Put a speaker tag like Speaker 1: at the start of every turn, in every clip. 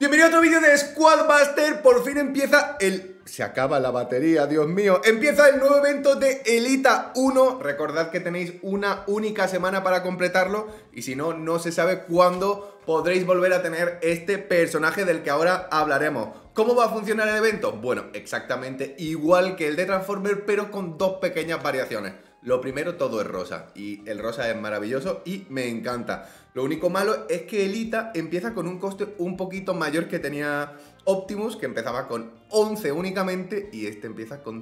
Speaker 1: Bienvenido a otro vídeo de Squadbuster. Por fin empieza el... Se acaba la batería, Dios mío. Empieza el nuevo evento de Elita 1. Recordad que tenéis una única semana para completarlo. Y si no, no se sabe cuándo podréis volver a tener este personaje del que ahora hablaremos. ¿Cómo va a funcionar el evento? Bueno, exactamente igual que el de Transformer, pero con dos pequeñas variaciones. Lo primero, todo es rosa, y el rosa es maravilloso y me encanta. Lo único malo es que Elita empieza con un coste un poquito mayor que tenía Optimus, que empezaba con 11 únicamente, y este empieza con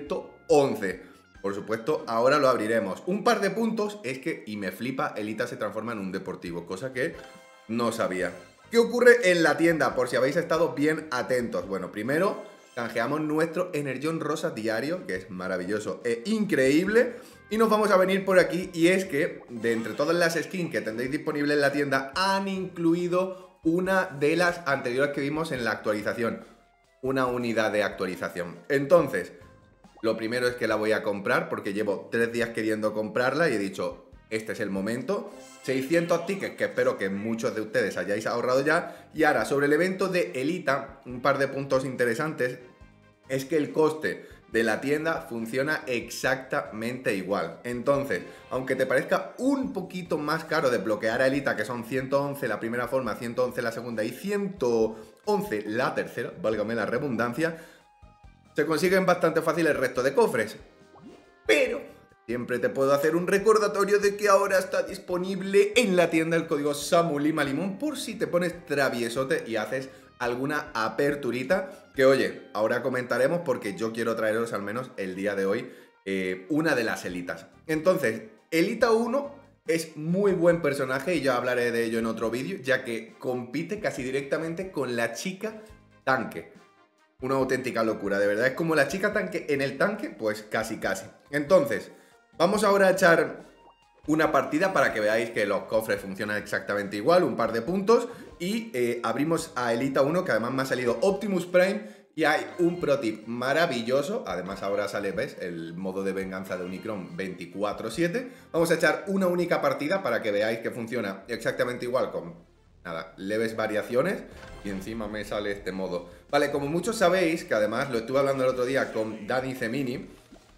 Speaker 1: 111. Por supuesto, ahora lo abriremos. Un par de puntos es que, y me flipa, Elita se transforma en un deportivo, cosa que no sabía. ¿Qué ocurre en la tienda? Por si habéis estado bien atentos. Bueno, primero canjeamos nuestro Energión Rosa diario, que es maravilloso e increíble. Y nos vamos a venir por aquí, y es que de entre todas las skins que tendréis disponibles en la tienda, han incluido una de las anteriores que vimos en la actualización. Una unidad de actualización. Entonces, lo primero es que la voy a comprar, porque llevo 3 días queriendo comprarla y he dicho, este es el momento. 600 tickets que espero que muchos de ustedes hayáis ahorrado ya. Y ahora, sobre el evento de Elita, un par de puntos interesantes es que el coste de la tienda funciona exactamente igual. Entonces, aunque te parezca un poquito más caro desbloquear a Elita, que son 111 la primera forma, 111 la segunda y 111 la tercera, válgame la redundancia, se consiguen bastante fácil el resto de cofres. Pero siempre te puedo hacer un recordatorio de que ahora está disponible en la tienda el código SAMULIMALIMON por si te pones traviesote y haces alguna aperturita, que oye, ahora comentaremos porque yo quiero traeros al menos el día de hoy una de las Elitas. Entonces, Elita 1 es muy buen personaje y ya hablaré de ello en otro vídeo, ya que compite casi directamente con la chica tanque. Una auténtica locura, de verdad. Es como la chica tanque en el tanque, pues casi. Entonces, vamos ahora a echar una partida para que veáis que los cofres funcionan exactamente igual, un par de puntos, y abrimos a Elita 1, que además me ha salido Optimus Prime, y hay un pro tip maravilloso. Además ahora sale, ¿ves?, el modo de venganza de Unicron 24/7. Vamos a echar una única partida para que veáis que funciona exactamente igual, con nada, leves variaciones, y encima me sale este modo. Vale, como muchos sabéis, que además lo estuve hablando el otro día con Dani Zemini,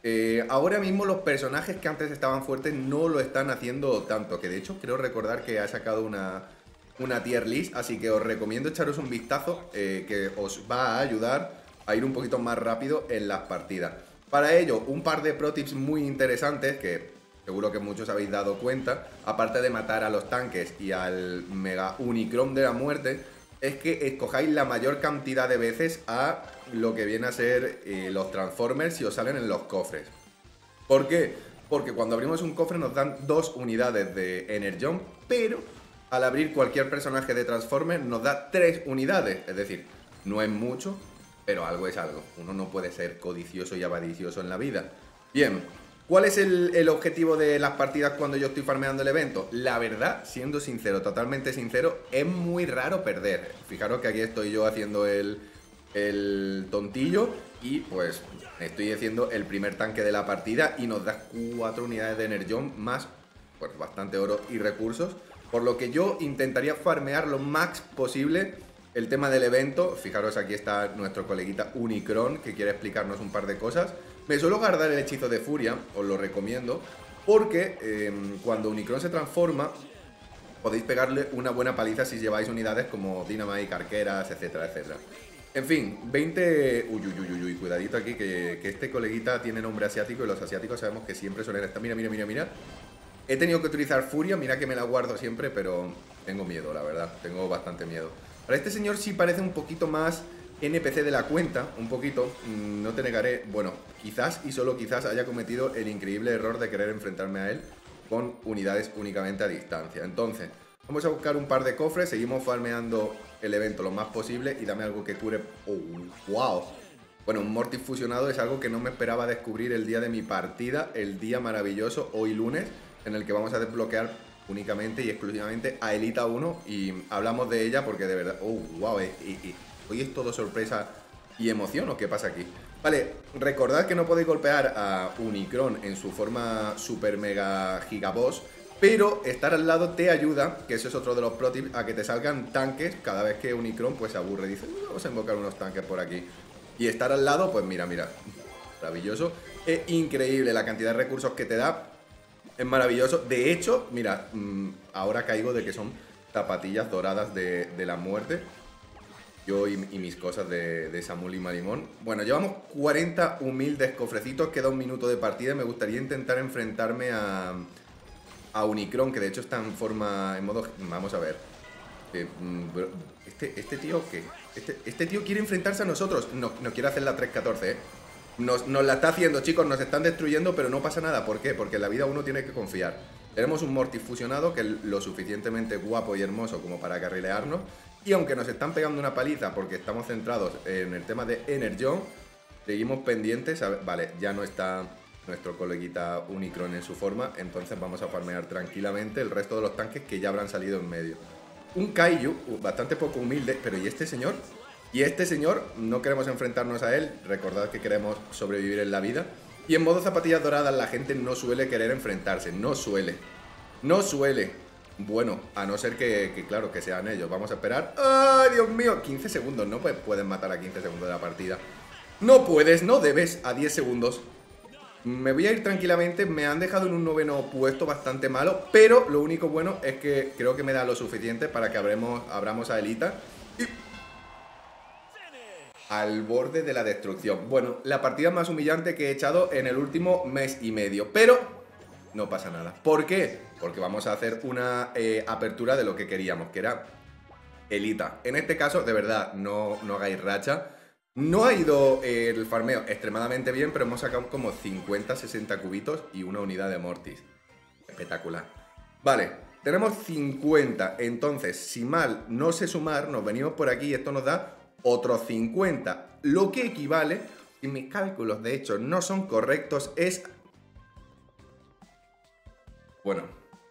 Speaker 1: ahora mismo los personajes que antes estaban fuertes no lo están haciendo tanto, que de hecho creo recordar que ha sacado una tier list, así que os recomiendo echaros un vistazo, que os va a ayudar a ir un poquito más rápido en las partidas. Para ello, un par de pro tips muy interesantes que seguro que muchos habéis dado cuenta, aparte de matar a los tanques y al Mega Unicron de la muerte, es que escojáis la mayor cantidad de veces a lo que viene a ser los Transformers si os salen en los cofres. ¿Por qué? Porque cuando abrimos un cofre nos dan 2 unidades de Energión, pero al abrir cualquier personaje de Transformers nos da 3 unidades. Es decir, no es mucho, pero algo es algo. Uno no puede ser codicioso y avaricioso en la vida. Bien, ¿cuál es el objetivo de las partidas cuando yo estoy farmeando el evento? La verdad, siendo sincero, totalmente sincero, es muy raro perder. Fijaros que aquí estoy yo haciendo el tontillo y pues estoy haciendo el primer tanque de la partida y nos da 4 unidades de Energión más pues bastante oro y recursos. Por lo que yo intentaría farmear lo más posible el tema del evento. Fijaros, aquí está nuestro coleguita Unicron, que quiere explicarnos un par de cosas. Me suelo guardar el hechizo de furia, os lo recomiendo, porque cuando Unicron se transforma, podéis pegarle una buena paliza si lleváis unidades como Dynamite, arqueras, etcétera. En fin, 20... Uy, cuidadito aquí, que este coleguita tiene nombre asiático y los asiáticos sabemos que siempre suelen estar... Mira. He tenido que utilizar furia, mira que me la guardo siempre, pero tengo miedo, la verdad, tengo bastante miedo. Para este señor sí parece un poquito más NPC de la cuenta, un poquito, no te negaré. Bueno, quizás y solo quizás haya cometido el increíble error de querer enfrentarme a él con unidades únicamente a distancia. Entonces, vamos a buscar un par de cofres, seguimos farmeando el evento lo más posible y dame algo que cure... ¡Oh, wow! Bueno, un Mortis fusionado es algo que no me esperaba descubrir el día de mi partida, el día maravilloso, hoy lunes, en el que vamos a desbloquear únicamente y exclusivamente a Elita 1, y hablamos de ella porque de verdad... ¡Oh, wow! Hoy es todo sorpresa y emoción, ¿o qué pasa aquí? Vale, recordad que no podéis golpear a Unicron en su forma super mega gigaboss pero estar al lado te ayuda, que eso es otro de los pro tips, a que te salgan tanques cada vez que Unicron pues se aburre. Dice, vamos a invocar unos tanques por aquí. Y estar al lado, pues mira, maravilloso. Es increíble la cantidad de recursos que te da. Es maravilloso. De hecho, mira, ahora caigo de que son zapatillas doradas de la muerte. Yo y mis cosas de Samul y Marimón. Bueno, llevamos 40 humildes cofrecitos. Queda un minuto de partida. Me gustaría intentar enfrentarme a Unicron, que de hecho está en forma, en modo... Vamos a ver. ¿Este tío qué? Este tío quiere enfrentarse a nosotros. No quiere hacer la 3-14, ¿eh? Nos la está haciendo, chicos. Nos están destruyendo, pero no pasa nada. ¿Por qué? Porque en la vida uno tiene que confiar. Tenemos un Mortis fusionado que es lo suficientemente guapo y hermoso como para carrilearnos. Y aunque nos están pegando una paliza porque estamos centrados en el tema de Energon, seguimos pendientes. Vale, ya no está nuestro coleguita Unicron en su forma, entonces vamos a farmear tranquilamente el resto de los tanques que ya habrán salido en medio. Un Kaiju, bastante poco humilde, pero ¿y este señor? Y este señor, no queremos enfrentarnos a él, recordad que queremos sobrevivir en la vida. Y en modo zapatillas doradas la gente no suele querer enfrentarse, no suele. Bueno, a no ser que claro, que sean ellos. Vamos a esperar. ¡Ay, Dios mío! 15 segundos, no pueden matar a 15 segundos de la partida. No puedes, no debes a 10 segundos. Me voy a ir tranquilamente, me han dejado en un 9º puesto bastante malo, pero lo único bueno es que creo que me da lo suficiente para que abramos a Elita y... al borde de la destrucción. Bueno, la partida más humillante que he echado en el último mes y medio, pero no pasa nada. ¿Por qué? Porque vamos a hacer una apertura de lo que queríamos, que era Elita. En este caso, de verdad, no hagáis racha. No ha ido el farmeo extremadamente bien, pero hemos sacado como 50-60 cubitos y una unidad de Mortis. Espectacular. Vale, tenemos 50. Entonces, si mal no sé sumar, nos venimos por aquí y esto nos da otros 50. Lo que equivale, y mis cálculos de hecho no son correctos, es... Bueno,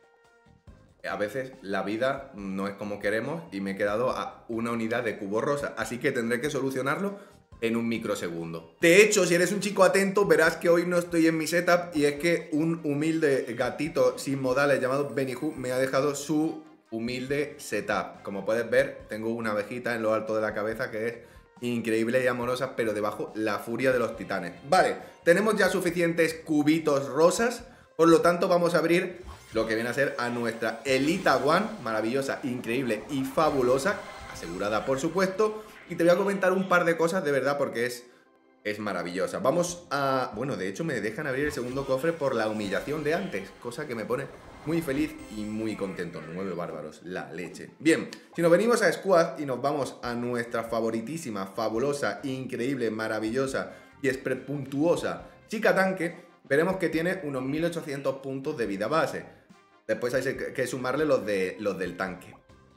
Speaker 1: a veces la vida no es como queremos y me he quedado a una unidad de cubo rosa, así que tendré que solucionarlo en un microsegundo. De hecho, si eres un chico atento, verás que hoy no estoy en mi setup y es que un humilde gatito sin modales llamado Benihú me ha dejado su humilde setup. Como puedes ver, tengo una abejita en lo alto de la cabeza que es increíble y amorosa, pero debajo la furia de los titanes. Vale, tenemos ya suficientes cubitos rosas, por lo tanto vamos a abrir lo que viene a ser a nuestra Elita One, maravillosa, increíble y fabulosa, asegurada por supuesto. Y te voy a comentar un par de cosas de verdad porque es maravillosa. Vamos a... Bueno, de hecho me dejan abrir el segundo cofre por la humillación de antes, cosa que me pone muy feliz y muy contento. 9 bárbaros, la leche. Bien, si nos venimos a Squad y nos vamos a nuestra favoritísima, fabulosa, increíble, maravillosa y puntuosa chica tanque, veremos que tiene unos 1800 puntos de vida base. Después hay que sumarle los del tanque.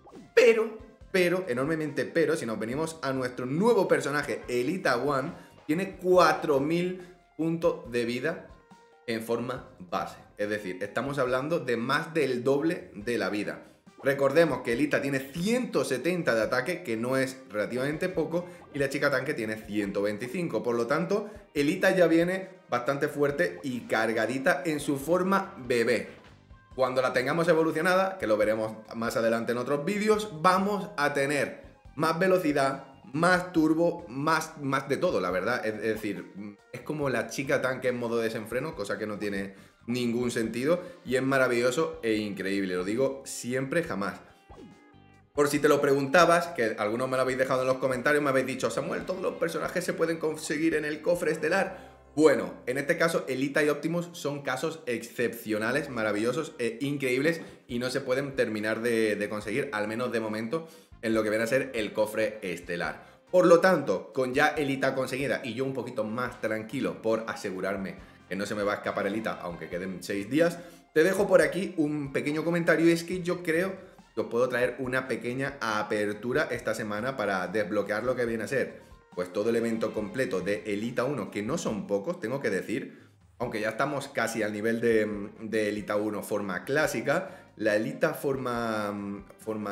Speaker 1: Pero, enormemente pero, si nos venimos a nuestro nuevo personaje, Elita One, tiene 4000 puntos de vida en forma base. Es decir, estamos hablando de más del doble de la vida. Recordemos que Elita tiene 170 de ataque, que no es relativamente poco, y la chica tanque tiene 125. Por lo tanto, Elita ya viene bastante fuerte y cargadita en su forma bebé. Cuando la tengamos evolucionada, que lo veremos más adelante en otros vídeos, vamos a tener más velocidad, más turbo, más de todo, la verdad. Es decir, es como la chica tanque en modo desenfreno, cosa que no tiene ningún sentido y es maravilloso e increíble. Lo digo siempre, jamás. Por si te lo preguntabas, que algunos me lo habéis dejado en los comentarios, me habéis dicho, Samuel, ¿todos los personajes se pueden conseguir en el cofre estelar? Bueno, en este caso Elita y Optimus son casos excepcionales, maravillosos e increíbles y no se pueden terminar de conseguir, al menos de momento, en lo que viene a ser el cofre estelar. Por lo tanto, con ya Elita conseguida y yo un poquito más tranquilo por asegurarme que no se me va a escapar Elita, aunque queden 6 días, te dejo por aquí un pequeño comentario y es que yo creo que os puedo traer una pequeña apertura esta semana para desbloquear lo que viene a ser pues todo el evento completo de Elita 1, que no son pocos, tengo que decir, aunque ya estamos casi al nivel de Elita 1 forma clásica, la Elita forma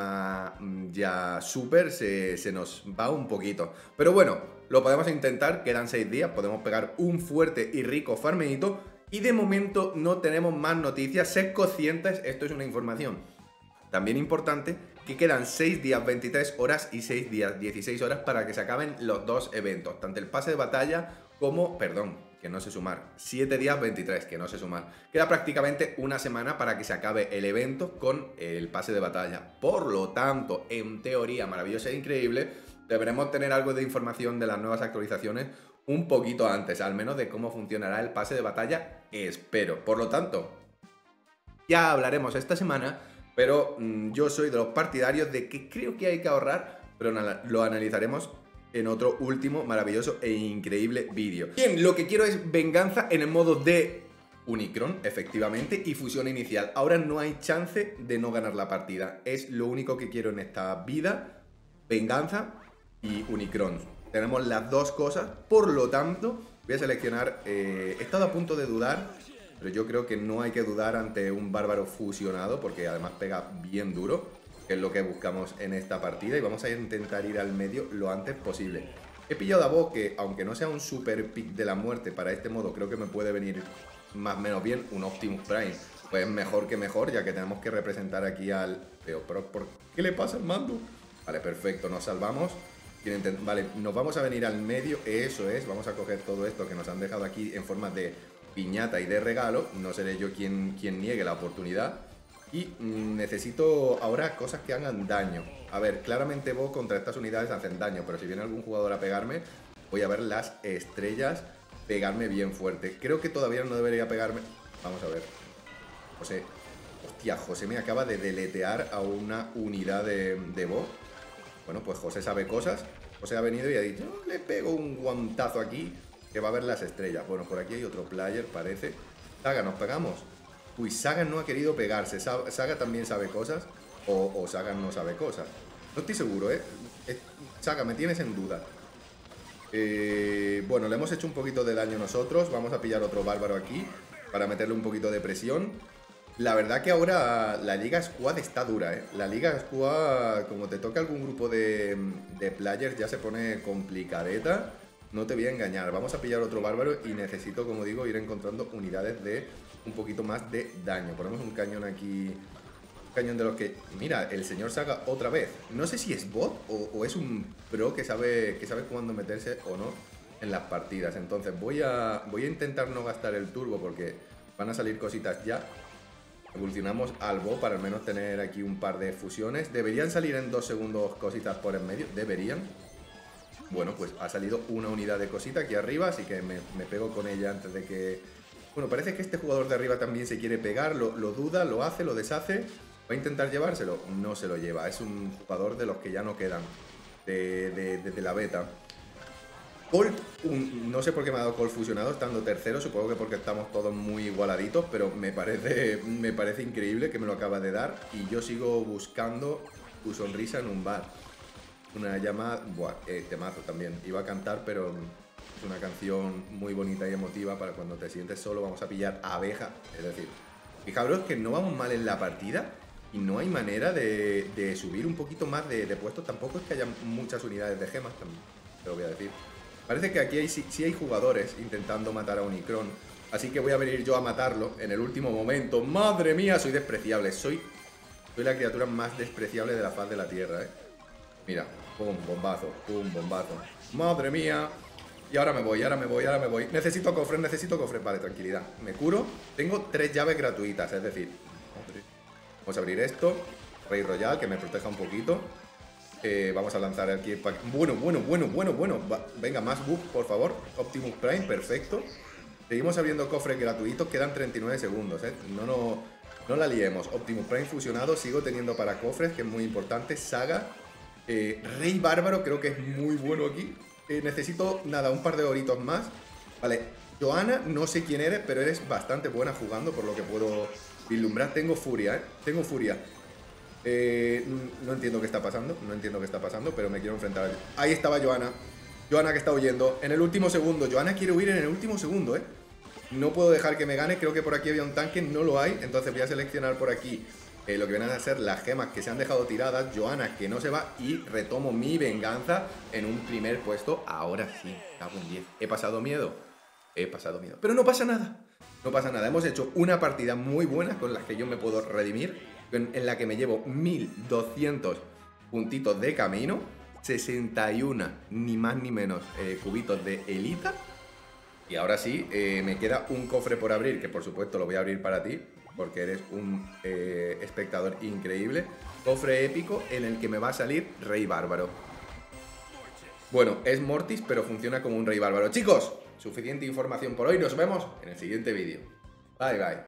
Speaker 1: ya super se nos va un poquito. Pero bueno, lo podemos intentar, quedan 6 días, podemos pegar un fuerte y rico farmeito Y de momento no tenemos más noticias. Sed conscientes, esto es una información también importante, que quedan 6 días 23 horas y 6 días 16 horas para que se acaben los dos eventos, tanto el pase de batalla como, perdón, que no sé sumar, 7 días 23, que no sé sumar. Queda prácticamente una semana para que se acabe el evento con el pase de batalla. Por lo tanto, en teoría maravillosa e increíble, deberemos tener algo de información de las nuevas actualizaciones un poquito antes, al menos de cómo funcionará el pase de batalla, espero. Por lo tanto, ya hablaremos esta semana, pero yo soy de los partidarios de que creo que hay que ahorrar, pero lo analizaremos en otro último maravilloso e increíble vídeo. Bien, lo que quiero es venganza en el modo de Unicron, efectivamente, y fusión inicial. Ahora no hay chance de no ganar la partida. Es lo único que quiero en esta vida, venganza y Unicron. Tenemos las dos cosas, por lo tanto, voy a seleccionar... he estado a punto de dudar, pero yo creo que no hay que dudar ante un bárbaro fusionado, porque además pega bien duro, que es lo que buscamos en esta partida, y vamos a intentar ir al medio lo antes posible. He pillado a Bo, que aunque no sea un super pick de la muerte para este modo, creo que me puede venir más o menos bien un Optimus Prime. Pues mejor que mejor, ya que tenemos que representar aquí al... Pero ¿por qué le pasa al mando? Vale, perfecto, nos salvamos. Vale, nos vamos a venir al medio, eso es, vamos a coger todo esto que nos han dejado aquí en forma de piñata y de regalo. No seré yo quien niegue la oportunidad. Y necesito ahora cosas que hagan daño. A ver, claramente Bo contra estas unidades hacen daño, pero si viene algún jugador a pegarme, voy a ver las estrellas pegarme bien fuerte. Creo que todavía no debería pegarme. Vamos a ver. José. Hostia, José me acaba de deletear a una unidad de Bo. Bueno, pues José sabe cosas. José ha venido y ha dicho, le pego un guantazo aquí, que va a ver las estrellas. Bueno, por aquí hay otro player, parece. Saga, ¿nos pegamos? Uy, Saga no ha querido pegarse. Saga también sabe cosas. O Saga no sabe cosas. No estoy seguro, ¿eh? Saga, me tienes en duda. Bueno, le hemos hecho un poquito de daño nosotros. Vamos a pillar otro bárbaro aquí para meterle un poquito de presión. La verdad que ahora la Liga Squad está dura, ¿eh? La Liga Squad, como te toca algún grupo de players, ya se pone complicadeta. No te voy a engañar. Vamos a pillar otro bárbaro y necesito, como digo, ir encontrando unidades de un poquito más de daño. Ponemos un cañón aquí. Un cañón de los que... Mira, el señor Saga otra vez. No sé si es bot o es un pro que sabe cuándo meterse o no en las partidas. Entonces voy a intentar no gastar el turbo porque van a salir cositas ya. Evolucionamos al Bo para al menos tener aquí un par de fusiones. Deberían salir en 2 segundos cositas por en medio. Deberían. Bueno, pues ha salido una unidad de cosita aquí arriba, así que me pego con ella antes de que... Bueno, parece que este jugador de arriba también se quiere pegar. Lo duda, lo hace, lo deshace. ¿Va a intentar llevárselo? No se lo lleva. Es un jugador de los que ya no quedan de la beta. Colt, no sé por qué me ha dado Colt fusionado estando tercero, supongo que porque estamos todos muy igualaditos, pero me parece increíble que me lo acaba de dar y yo sigo buscando tu sonrisa en un bar. Una llamada, buah, temazo también, iba a cantar, pero es una canción muy bonita y emotiva para cuando te sientes solo. Vamos a pillar abeja, es decir, fijaros que no vamos mal en la partida y no hay manera de subir un poquito más de puestos, tampoco es que haya muchas unidades de gemas, también, te lo voy a decir. Parece que aquí sí hay jugadores intentando matar a Unicron. Así que voy a venir yo a matarlo en el último momento. ¡Madre mía! Soy despreciable. Soy la criatura más despreciable de la faz de la Tierra, ¿eh? Mira. Pum, bombazo. Pum, bombazo. ¡Madre mía! Y ahora me voy. Necesito cofres, Vale, tranquilidad. Me curo. Tengo 3 llaves gratuitas, es decir... Vamos a abrir esto. Rey Royal, que me proteja un poquito. Vamos a lanzar aquí el pack. Bueno. Venga, más bug, por favor. Optimus Prime, perfecto. Seguimos abriendo cofres gratuitos. Quedan 39 segundos, ¿eh? No la liemos. Optimus Prime fusionado. Sigo teniendo para cofres, que es muy importante. Saga. Rey Bárbaro, creo que es muy bueno aquí. Necesito, nada, un par de horitos más. Vale, Johanna, no sé quién eres, pero eres bastante buena jugando, por lo que puedo vislumbrar. Tengo furia, ¿eh? Tengo furia. No entiendo qué está pasando, pero me quiero enfrentar a él. Ahí estaba Johanna. Johanna que está huyendo. En el último segundo. Johanna quiere huir en el último segundo, ¿eh? No puedo dejar que me gane. Creo que por aquí había un tanque. No lo hay. Entonces voy a seleccionar por aquí lo que vienen a ser las gemas que se han dejado tiradas. Johanna que no se va. Y retomo mi venganza en un primer puesto. Ahora sí. Cago en 10. He pasado miedo. he pasado miedo. Pero no pasa nada. No pasa nada. Hemos hecho una partida muy buena con la que yo me puedo redimir, en la que me llevo 1200 puntitos de camino, 61 ni más ni menos cubitos de Elita. Y ahora sí, me queda un cofre por abrir, que por supuesto lo voy a abrir para ti, porque eres un espectador increíble. Cofre épico en el que me va a salir Rey Bárbaro. Bueno, es Mortis, pero funciona como un Rey Bárbaro. Chicos, suficiente información por hoy. Nos vemos en el siguiente vídeo. Bye, bye.